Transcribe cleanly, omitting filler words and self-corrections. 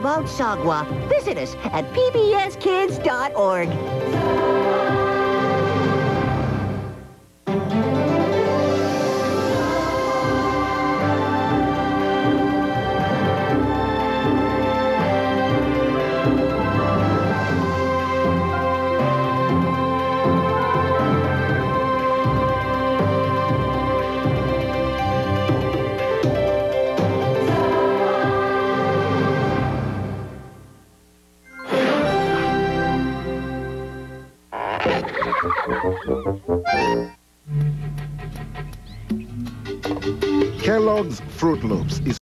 about Sagwa, visit us at pbskids.org. Kellogg's Fruit Loops is